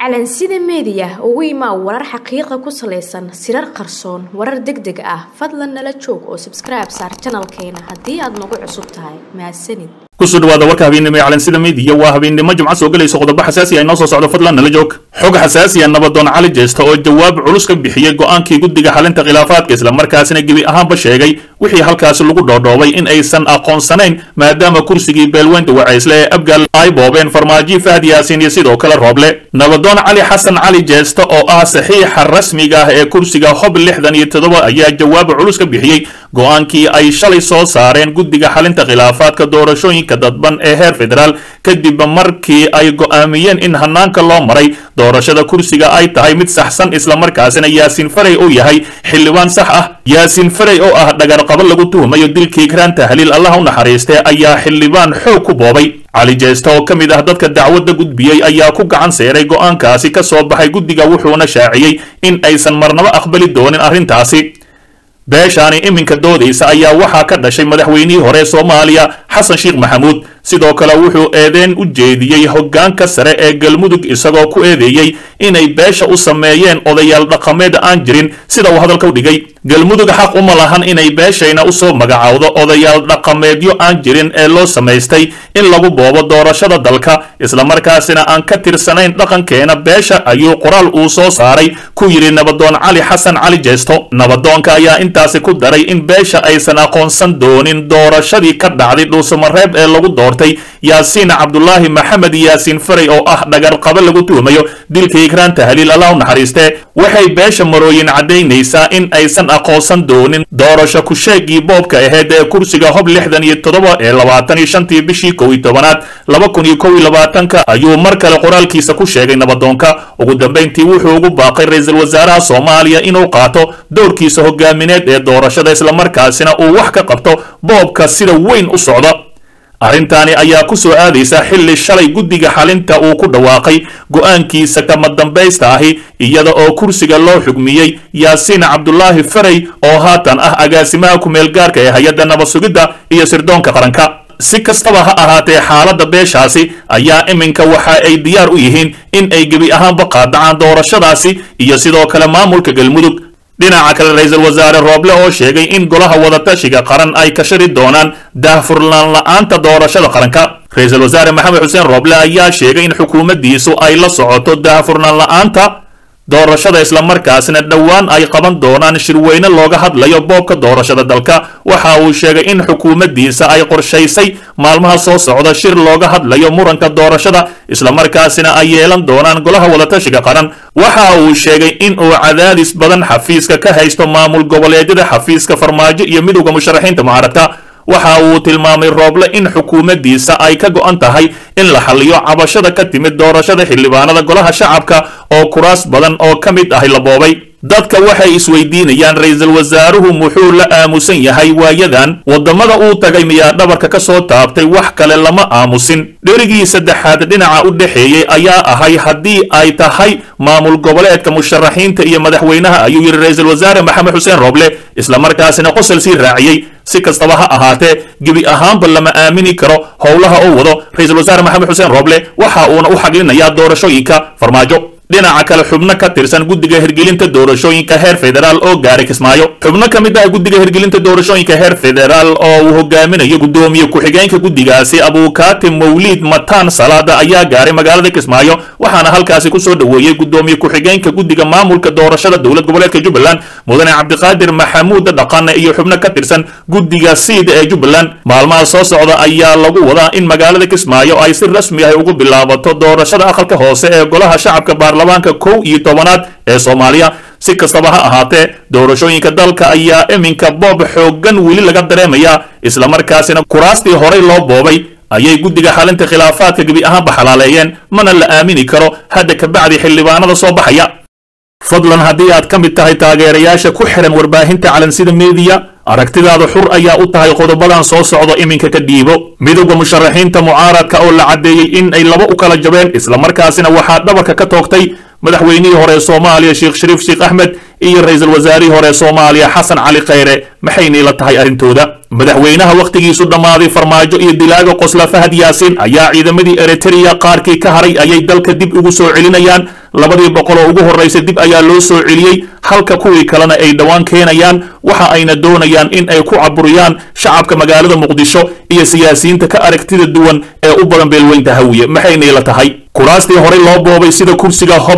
calansida media ugu imaa warar xaqiiqo ku saleysan sirar qarsoon warar degdeg ah fadlan nala joog oo subscribe saar channelkeena hadii aad nagu cusub tahay mahadsanid kusoo dhawaada warka habeenimo ee calansida media waa habeenimo jumcad soo galayso qodobo xasaasi ah inoo soo socdo fadlan nala joog xog xasaasi ah nabadoon cali jeesta oo jawaab culus ka bixiyay go'aankii guddiga xalinta khilaafaadka isla markaasina gebi ahaanba sheegay wixii halkaas lagu dhoodhoobay in aysan aqoonsanayn maadaama kursigii beelweynta wacaysle ee abgal ay boobeen farmaajo Fahad Yaasin iyo sidoo kale Rooble nabadoon cali xasan cali jeesta oo ah saxiixa rasmiga ah ee kursiga hob 67 ayaa jawaab culus ka bixiyay go'aankii ay shalay soo saareen guddiga xalinta khilaafaadka doorashooyinka dadban ee heer federaal kadib markii ay go'aamiyeen in hanaanka loo maray doorashada kursiga ay tahay mid saxsan isla markaasina Yaasin Faray oo yahay xildhibaan sax ah Yaasin Faray oo ah dhagar qaba lagu tuhumayo dilkii Graan Tahliil Allah u naxariistay ayaa xildhibaan xoog ku boobay cali jeesta oo kamid ah dadka dacwadda gudbiyay ayaa ku gacan seeray go'aankaasi ka soo baxay guddiga wuxuuna shaaciyay in aysan marnaba aqbali doonin arrintaasi beeshaani iminka doodaysa ayaa waxaa ka dhashay madaxweynihii hore Soomaaliya Xasan Sheekh Maxamuud sidoo kale wuxuu eedeen u jeediyay hoggaanka sare ee galmudug isagoo ku eedeeyay inay beesha u sameeyeen odayaal dhaqameed aan jirin sida uu hadalka u dhigay galmudug xaq uma lahan inay beeshayna u soo magacaawdo odayaal dhaqameedyo aan jirin ee loo sameystay in lagu boobo doorashada dalka isla markaasina aan ka tirsanayn dhaqankeena beesha ayuu qoraal uu soo saaray ku yiri nabadoon cali xasan cali jeesto nabadoonka ayaa intaasi ku daray in beesha aysan aqoonsan doonin doorashadii ka dhacday dhuusamareeb ee lagu doortay Yaasin Cabdullaahi Maxamed Yaasin Faray oo ah dhagar qaba lagu tuhumayo dilkii Graan Tahliil Allah u naxariistay waxay beesha marooyin cadeynaysaa in aysan aqoonsan doonin doorasho ku sheegii boobka ahayd ee kursiga hob 67 ee 25 bishii 11aad 2021 ayuu mar kale qoraalkiisa ku sheegay nabadoonka ugu dambeyntii wuxuu ugu baaqay ra'iisul wasaaraha Soomaaliya inuu qaato doorkiisa hogaamineed ee doorashada isla markaasina uu wax ka qabto boobka sida weyn u socda arintani ayaa ku soo aadaysa xilli shalay guddiga xalinta uu ku dhawaaqay go'aankiisa kama dambaysta ahi iyada oo kursiga loo xugmiyay Yaasin Cabdullaahi Faray oo haatan ah agaasimaha ku meel gaarka ee hay'adda nabad sugidda iyo sirdoonka qaranka si kastaba ha ahaatee xaaladda beeshaasi ayaa iminka waxa ay diyaar u yihiin in ay gebi ahaanba qaadacaan doorashadaasi iyo sidoo kale maamulka galmudug dhinaca kale ra'iisul wasaare Rooble oo sheegay in golaha wadatashiga qaran ay ka shari doonaan daahfurnaan la'aanta doorashada qaranka ra'iisul wasaare Maxamed Xuseen Rooble ayaa sheegay in xukuumaddiisu ay la socoto daahfurnaan la'aanta doorashada isla markaasina dhawaan ay qaban doonaan shirweyne looga hadlayo boobka doorashada dalka waxa uu sheegay in xukuumaddiisa ay qorshaysay maalmaha soo socda shir looga hadlayo muranka doorashada isla markaasina ay yeelan doonaan golaha wadatashiga qaran waxa uu sheegay in uu cadaadis badan xafiiska ka haysto maamul goboleedyada xafiiska farmaajo iyo midowga musharaxiinta mucaaradka waxa uu tilmaamay Rooble in xukuumaddiisa ay ka go'an tahay in la xalliyo cabashada ka timid doorashada xildhibaanada golaha shacabka oo kuraas badan oo ka mid ah la boobay dadka waxay isweydiinayaan ra'iisul wasaaruhu muxuu la aamusan yahay waayadan wadamada uu tagay miyaa dhabarka ka soo taabtay wax kale lama aamusin dherigii saddexaad dhinaca u dhaxeeyay ayaa ahay hadii ay tahay maamul goboleedka musharaxiinta iyo madaxweynaha ayuu yiri ra'iisul wasaare Maxamed Xuseen Rooble isla markaasina qosol si raaciyay si kastaba ha ahaatee gebi ahaanba lama aamini karo howlaha uu wado ra'iisul wasaare Maxamed Xuseen Rooble waxa uuna u xaglinayaa doorashooyinka farmaajo dhinaca kale xubno ka tirsan guddiga hirgelinta doorashooyinka heer federaal oo gaaray Kismaayo xubno kamid ah guddiga hirgelinta doorashooyinka heer federaal oo uu hogaaminayo gudoomiye ku-xigeenka guddigaasi Abukaati Mawlid Mataan Salaada ayaa gaaray magaalada Kismaayo waxaana halkaasi ku soo dhaweeyay gudoomiye ku-xigeenka guddiga maamulka doorashada dowlad goboleedka Jubbaland Mudane Cabdiqaadir Maxamuud Dhaqane iyo xubno ka tirsan guddiga siid ee Jubbaland maalmaha soo socda ayaa lagu wadaa in magaalada Kismaayo ay si rasmi ah ugu bilaabato doorashada aqalka hoose ee golaha shacabka baarlamaanka 11aad ee Soomaaliya si kastaba ha ahaatee doorashooyinka dalka ayaa iminka boob xoogan wili laga dareemayaa isla markaasina kuraastii hore loo boobay ayay guddiga xalinta khilaafaadka gebi ahaanba xalaaleeyeen mana la aamini karo hadda ka bacdi xildhibaanada soo baxaya fadlan haddii aad ka mid tahay taageerayaasha ku xiran warbaahinta calansida media aragtidaada xur ayaa u tahay qodobadan soo socdo iminka ka dhiibo midowga musharaxiinta mucaaradka oo la cadeeyay in ay laba u kala jabeen isla markaasina waxaa dhabarka ka toogtay madaxweynihii hore Soomaaliya Sheekh Shariif Sheekh Ahmed iyo ra'iisul wasaarihii hore Soomaaliya Xasan Cali Khayre maxay niila tahay arintooda madaxweynaha waqtigiisu dhammaaday farmaajo iyo dilaaga qosla Fahad Yaasiin ayaa ciidamadii Eritrea qaarkii ka haray ayay dalka dib ugu soo celinayaan 200 oo ugu horeysay dib ayaa loo soo celiyay halka kuwii kalena ay dhawaan keenayaan waxa ayna doonayaan in ay ku caburiyaan shacabka magaalada Muqdisho iyo siyaasiyiinta ka aragtida duwan ee u badan beelweynta Hawiye maxayna ila tahay kuraastii hore loo boobay sida kursiga Hob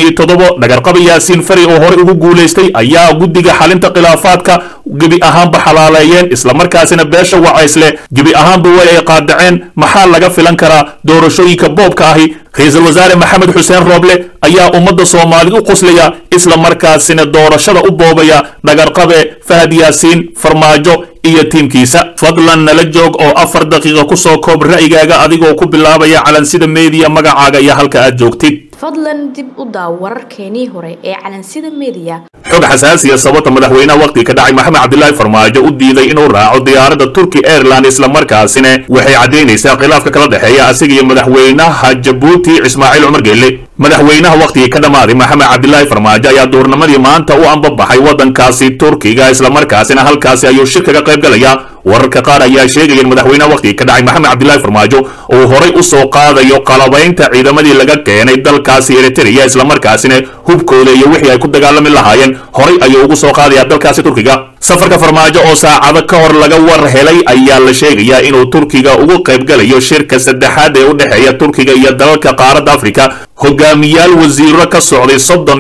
67 dhagarqaba Yaasiin Fari oo hore ugu guuleystay ayaa guddiga xalinta khilaafaadka gabi ahaanba xalaaleeyeen isla markaasina beesha wacaysle gabi ahaanba way ay qaadaceen maxaa laga filan karaa doorashooyinka boobka ahi ra'iisul wasaare Maxamed Xuseen Roble ayaa ummadda Soomaaliyeed u qoslaya isla markaasina doorashada u boobaya dhagarqabe Fahad Yaasiin Farmaajo iyo tiimkiisa fadlan nala joog oo 4 daqiiqo ku soo koob ra'yigaaga adigoo ku bilaabaya calansida media magacaaga iyo halka aad joogtid fadlan dib u daaw wararkeenii hore ee calansida media xog xasaasiya sababta madaxweynaha waqti ka dhacay Maxamed Cabdullaahi Farmaajo u diiday inuu raaco diyaaradda Turki Airlines isla markaasina waxay cadeynaysaa khilaafka kala dhaxeeya asiga iyo madaxweynaha Djibouti Ismaaciil Cumar Geelle madaxweynaha waqti ka dhamaaday Maxamed Cabdullaahi Farmaajo ayaa doornamadii maanta u ambabaxay wadankaasi Turkiga isla markaasina halkaasi ayuu shir kaga qayb galaya wararka qaar ayaa sheegay in madaxweynaha waqti ka dhacay Maxamed Cabdullaahi Farmaajo uu horay u soo qaadayo qalabaynta ciidamadii laga keenay dalkaasi Eritrea isla markaasina hubkooda iyo wixii ay ku dagaalami lahaayeen horay ayuu ugu soo qaadaya dalkaasi Turkiga safarka Farmaajo oo saacado ka hor laga war helay ayaa la sheegaya inuu Turkiga ugu qayb galayo shirka saddexaad ee u dhaxeeya Turkiga iyo dalalka qaaradda Afrika hogaamiyaal wasiiro ka socday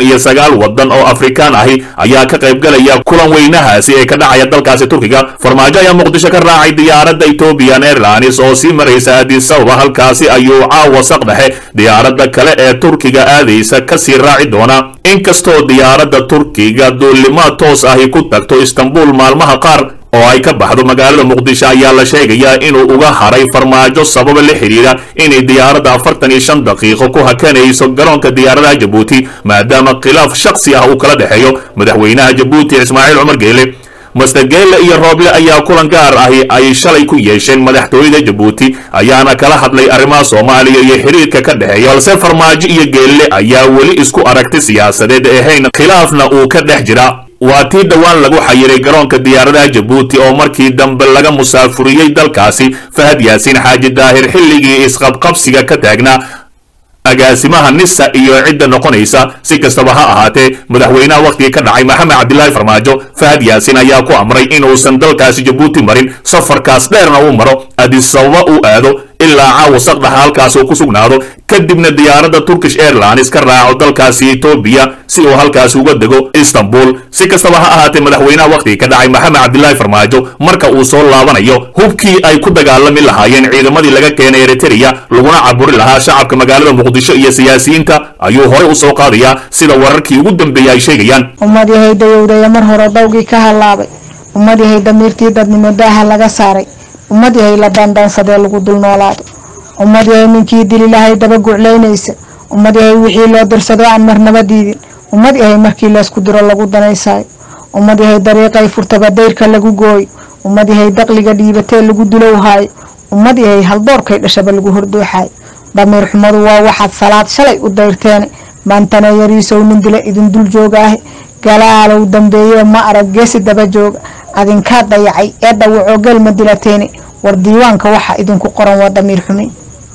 39 wadan oo Afrikaan ahi ayaa ka qayb galaya kulan weynahaasi ee ka dhacaya dalkaasi Turkiga Farmaajo ayaa Muqdisho ka raacay diyaaradda Ethiopian Airlines oo sii maraysa Addis Ababa halkaasi ayuu caawa saqdhaxe diyaaradda kale ee Turkiga aadaysa ka sii raaci doona inkastoo diyaaradda Turkiga duulimaad toos ahi ku tagto Istanbul maalmaha qaar oo ay ka baxdo magaalada Muqdisho ayaa la sheegayaa inuu uga haray Farmaajo sabab la xiriira inay diyaaradda 45 daqiiqo ku hakanayso garoonka diyaaradaha Djibouti maadaama khilaaf shakhsi ah uu kala dhaxeeyo madaxweynaha Djibouti Ismaaciil Cumar Geelle Mr. Geelle iyo Roble ayaa kulan gaar ah ay shalay ku yeesheen madaxtooyada Djibouti ayaana kala hadlay arrimaha Soomaaliya iyo xiriirka ka dhaxeeya balse Farmaajo iyo Geelle ayaa weli isku aragti siyaasadeed ahayn khilaafna uu ka dhex jira waa tii dhawaan lagu xayiray garoonka diyaaradaha Djibouti oo markii dambe laga musaafuriyay dalkaasi Fahad Yaasiin Xaaji Daahir xilligii isqabqabsiga ka taagnaa agaasimaha nisa iyo cidda noqonaysa si kastaba ha ahaatee madaxweynaha waqtiga ka dhacay Maxamed Cabdullaahi Farmaajo Fahad Yaasiin ayaa ku amray inuusan dalkaasi Djibouti marin safarkaas dheerna uu maro Addis Ababa uu aado ilaa caawa saqdhaxa halkaas uu ku sugnaado kadibna diyaaradda Turkish Airlines ka raaco dalkaasi Ethiopia si uu halkaas uga dego Istanbul si kastaba ha ahaatee madaxweynaha waqtiga ka dhacay Maxamed Cabdullaahi Farmaajo marka uu soo laabanayo hubkii ay ku dagaalami lahaayeen ciidamadii laga keenay Eritrea laguna caburi lahaa shacabka magaalada Muqdisho iyo siyaasiyiinta ayuu horay u soo qaadaya sida wararkii ugu dambeeyay ay sheegayaan ummadii haydayowday mar hore dawgii ka halaabay ummadii haydamirtii dadnimo daaha laga saaray ummadii hay la dandansadee lagu dul noolaado ummadii hay ninkii dili lahay daba guclaynaysa ummadii hay wixii loo dirsado aan marnaba diidin ummadii hay markii la isku diro lagu danaysaayo ummadii hay dariiqay furtaba dayrka lagu gooyo ummadii hay daqliga dhiibatee lagu dulowhaayo ummadii hay haldoorkay dhashaba lagu hordooxaayo damiir xumadu waa waxaad salaad shalay u dayrteen maantana yariisow nin dila idin dul joogaahe galaalow dambeeye ma arag geesi daba jooga adinkaa dayacay ee dhawacoo galma dilateene war diiwaanka waxa idinku qoran waa damiir xumin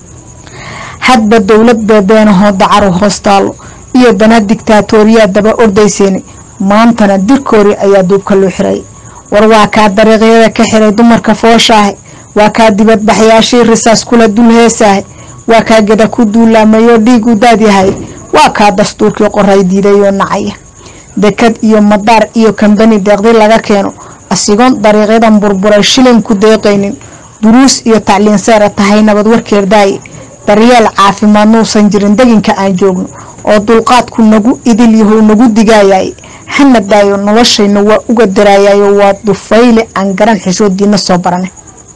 hadba dowlad beebeenahoo dacaru hoostaalo iyo dana digtaatooriyaa daba ordayseene maantana dirkoori ayaa duubka loo xiray war waa kaa dariiqyada ka xiray dumarka fooshaahe waa kaa dibadbaxyaashii risaas kula dul heesaahe waa kaa geda ku duulaamayoo dhiigu daadyahay waa kaa dastuurkii qoray diidayoo nacaya dekad iyo madaar iyo kambani deeqdi laga keeno asigoon dariiqyadan burburay shilin ku deeqaynin duruus iyo tacliin seera tahay nabad warkeer daaye daryeel caafimaad nuusan jirin deginka aan joogno oo dulqaadku nagu idil yahow nagu digaayay hana daayo noloshayna waa uga daraayayo waa dufayle aan garan xishoodiina soo barane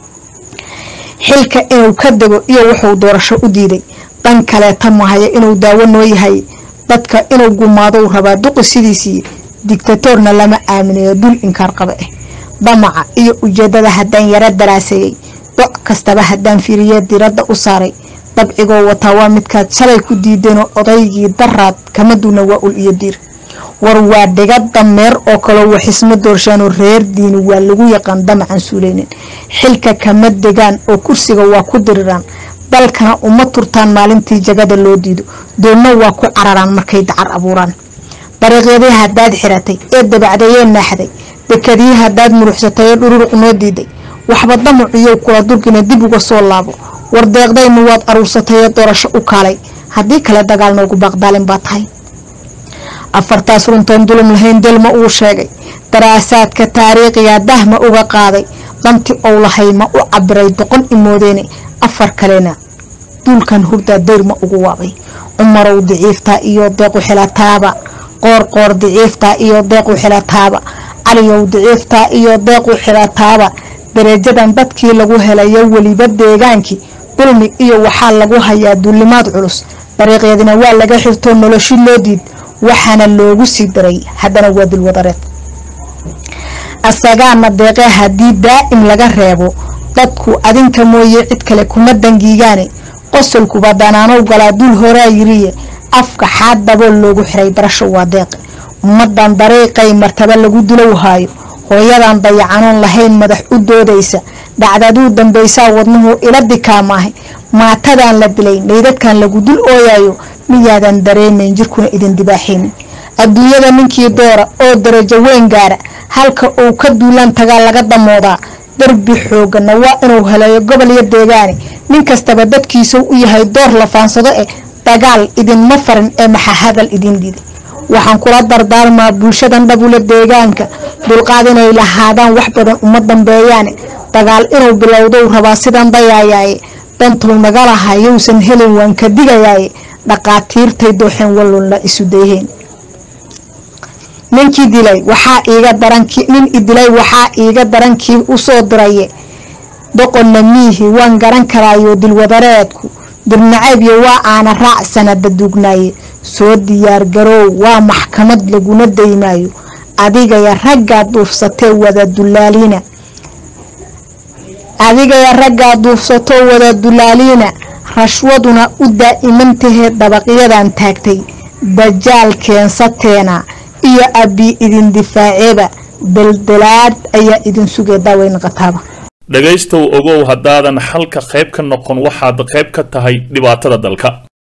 xilka inuu ka dego iyo wuxuu doorasho u diiday dan kaleeta mahaya inuu daawo noo yahay dadka inuu gumaado rabaa duqi sidiisii dictatorna lama aaminayo dul inkaar qaba ah damaca iyo ujeedada haddaan yara daraaseeyay doc kastaba haddaan fiiriye diradda u saaray dabcigoo wataa waa midkaad shalay ku diideenoo odaygii daraad kama duuna waa ul iyo diir war waa dhiga dameer oo kale wax isma doorshaano reer diini waa lagu yaqaan damacan suuleynin xilka kama degaan oo kursiga waa ku diriraan dalkana uma turtaan maalintii jagada loo diido doonna waa ku cararaan markay dacar abuuraan dariiqyadii haddaad xiratay ee dabacdayee naaxday dekadii haddaad muruxsatay ee dhururuq noo diiday waxba damaciyow kula durgina dib uga soo laabo war deeqdaynu waad aruursatay ee doorasho u kaalay haddii kale dagaal noogu baaqdaalin baa tahay afartaas runtan dulum lahayn dalma uu sheegay daraasaadka taariikhiga dahma uga qaaday dantii ou lahay ma u cabiray doqon imoodeene afar kalena duulkan hurdaa dayrma ugu waabay cumarow daciiftaa iyo deequ xilataaba qoorqoor daciiftaa iyo deequ xilataaba caliyow daciiftaa iyo deequ xilataaba darajadan dadkii lagu helayo weliba deegaankii dulmi iyo waxaa lagu hayaa duulimaad culus dariiqyadina waa laga xirtoo noloshi loo diid waxaana loogu sii daray haddana waa dilwadareed asagaana deeqee haddii daa'im laga reebo dadku adinka mooye cid kale kuma dangiigaane qosolkuba danaanow galaa dul horaa yiriye afka xaadaboo loogu xiray barasho waa deeqe ummadan dariiqay martaba lagu dilow haayo hooyadan dayacanoon lahayn madax u doodaysa dhacdaduu dambaysaa wadnuhu ila dikaamaahay maatadan la dilay meydadkan lagu dul ooyayo miyaadan dareemayn jirkuna idin dibaaxaynin adduunyada ninkii doora oo darajo weyn gaara halka uu ka duulaan tagaa laga damoodaa darbi xoogana waa inuu helayo gobol iyo deegaani nin kastaba dadkiisa u yahay door la faansado dagaal idinma farin ee maxaa hadal idin diiday waxaan kula dardaarmaa bulshadan dhabule deegaanka dulqaad inay lahaadaan wax badan uma dambeeyaan dagaal inuu bilowdow rabaa sidan dayaayaye dantuu naga lahaa yowsan helin waan ka digayaaye dhaqaatiirtay dooxeen wallun la isu dayheen ninkii dilay waxaa iiga darankii nin idilay waxaa iiga darankii u soo diraye doqonna miihi waan garan karaayo dilwadareedku dirnacaybyo waa aana raac sanada duugnaaye soo diyaar garoow waa maxkamad laguna daymaayo adigaya raggaa duufsatee wada dulaaliina rashwaduna u daa'imantahee dabaqyadan taagtay dajaal keensateena iyo abbi idin difaaceeba daldalaad ayaa idin sugee daaweyn qataaba dhagaystow ogow haddaadan xalka qayb ka noqon waxaad qayb ka tahay dhibaatada dalka